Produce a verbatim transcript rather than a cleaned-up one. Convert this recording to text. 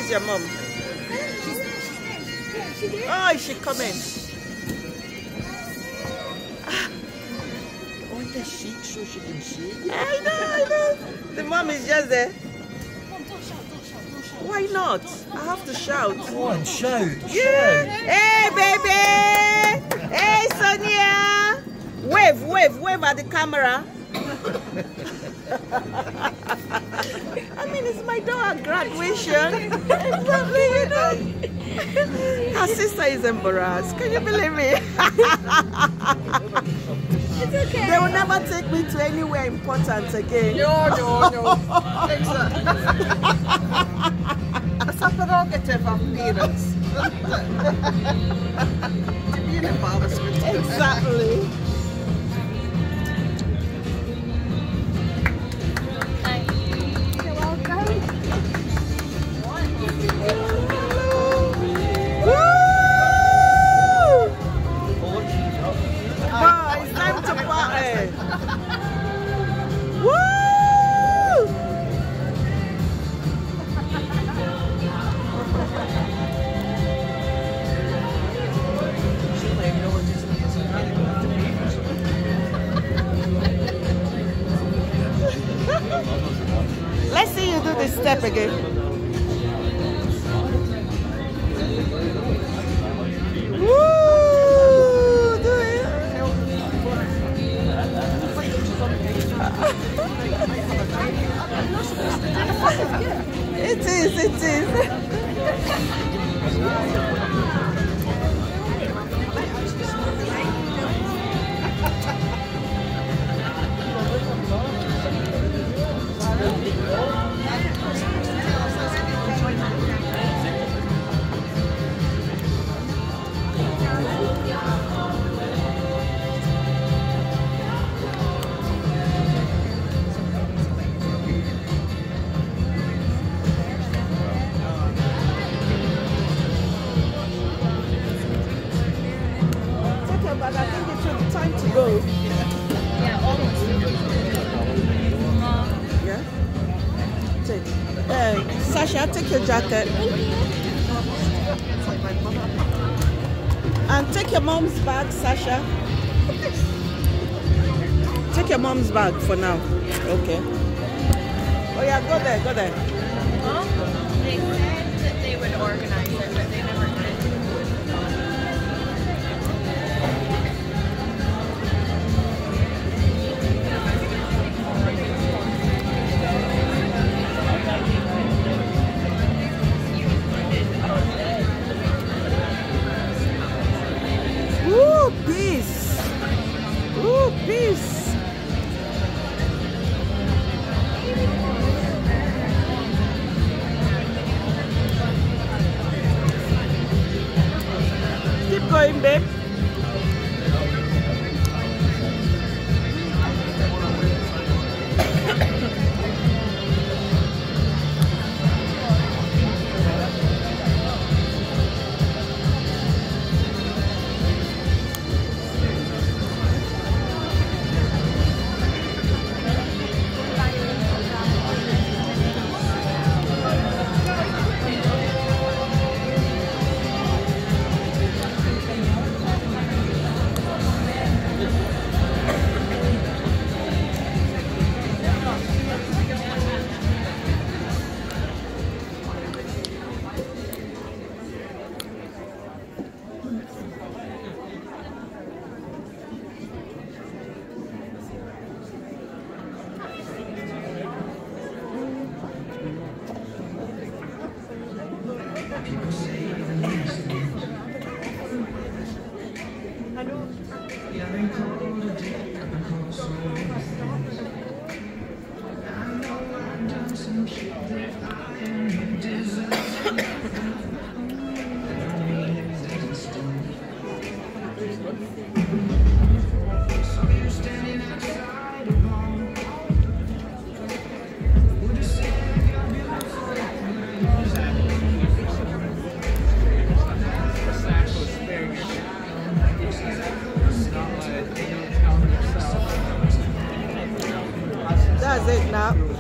Where's your mom? She's there, she's there, she's there, she's there. Oh, is she coming? Want the sheet so she can see? I know, I know. The mom is just there. Mom, don't shout, don't shout, don't shout. Why not? I have to shout. Go on, shout. Yeah. Hey, baby. Hey, Sonia. Wave, wave, wave at the camera. I mean, it's my daughter's graduation. Exactly, you know. Her sister is embarrassed. Can you believe me? It's okay. They will never take me to anywhere important again. No, no, no. It's a, it's a prerogative of parents. To be an embarrassment. Exactly. You're welcome. Woo! Wow, it's time to party. Woo! Let's see you do this step again. Woo! Do it. It is, it is. But I think it should be time to go. Yeah, almost. Yeah? Take. Uh, Sasha, take your jacket. And take your mom's bag, Sasha. Take your mom's bag for now. Okay. Oh yeah, go there, go there. Well, they said that they would organize it, but they never did. Ooh, peace. Ooh, peace. Keep going, babe. That's it now.